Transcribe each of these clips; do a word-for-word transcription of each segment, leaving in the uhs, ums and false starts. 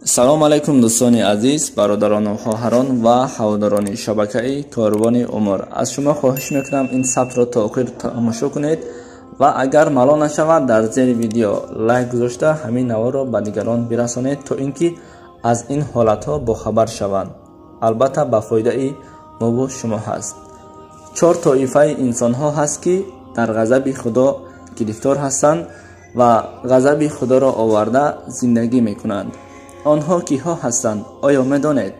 салом алайкум дӯстони азиз, бародарону хоҳарон ва ҳаводорони шабакаи Корвони Умр. Аз шумо хоҳиш мекунам ин сабтро то охир тамошо кунед ва агар малол нашавад дар зери видео лайк гузошта ҳамин наворо ба дигарон бирасонед, то ин ки аз ин ҳолатҳо бохабар шаванд. Албатта ба фоидаи мобу шумо ҳаст. чор тоифаи инсонҳо ҳаст ки дар ғазаби Худо гирифтор ҳастанд ва ғазаби Худоро оварда зиндагӣ мекунанд. онҳо киҳо ҳастанд? оё медонед?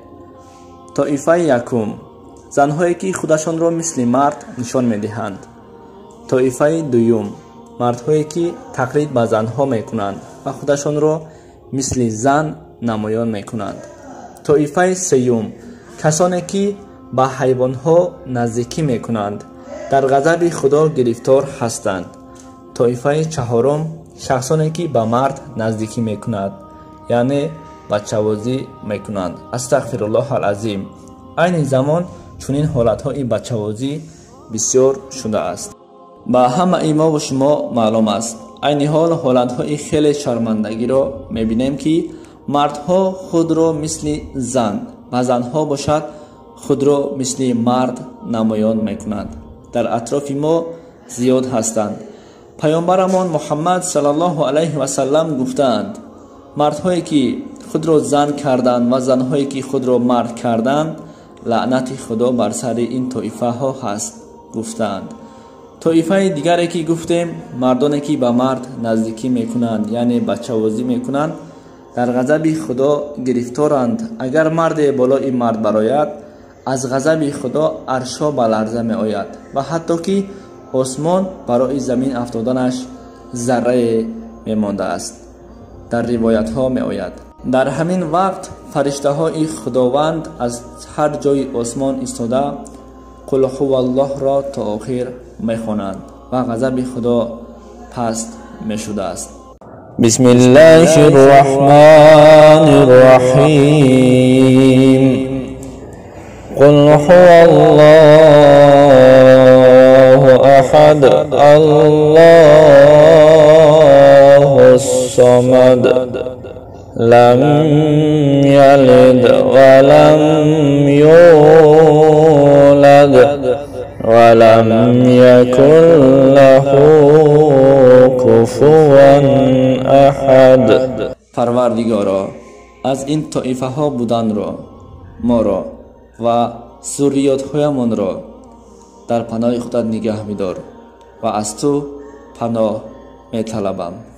тоифаи якум, занҳое ки худашонро мисли мард нишон медиҳанд. тоифаи дуюм, мардҳое ки тақлид ба занҳо мекунанд ва худашонро мисли зан намоён мекунанд. тоифаи сеюм, касоне ки ба ҳайвонҳо наздикӣ мекунанд, дар ғазаби Худо гирифтор ҳастанд. тоифаи чаҳорум, шахсоне ки ба мард наздикӣ мекунанд, яъне бачавозӣ мекунанд. астағфируллоҳ алазим. айни замон чунин ҳолатҳои бачавозӣ бисёр шудааст. ба ҳамаи мо ва шумо маълум аст. айни ҳол ҳолатҳои хеле шармандагиро мебинем ки мардҳо худро мисли зан ва занҳо бошад худро мисли мард намоён мекунанд. дар атрофи мо зиёд ҳастанд. паёмбарамон Муҳаммад саллаллоҳу алайҳи ва саллам гуфтаанд: мардҳое ки худро зан карданд ва занҳое ки худро мард карданд, лаънати Худо бар сари ин тоифаҳо ҳаст, гуфтаанд. тоифаи дигаре ки гуфтем, мардоне ки ба мард наздикӣ мекунанд, яъне бачавозӣ мекунанд, дар ғазаби Худо гирифторанд. агар марде болои мард барояд, аз ғазаби Худо аршҳо ба ларза меояд ва ҳатто ки осмон барои замин афтоданаш заррае мемондааст. дар ривоятҳо меояд. дар ҳамин вақт фариштаҳои Худованд аз ҳар ҷои осмон истода қул ҳуваллоҳро то охир мехонанд ва ғазаби Худо паст мешудааст. бисмиллаҳи рраҳмани рраҳим. قل هو الله أحد الله الصمد لم يلد ولم يولد ولم يكن له كفوا أحد. پروردگارا از این طایفه ها بودن را، ما را و ذریات‌هایمان را در پناه خودت نگه می‌دار و از تو پناه می‌طلبم.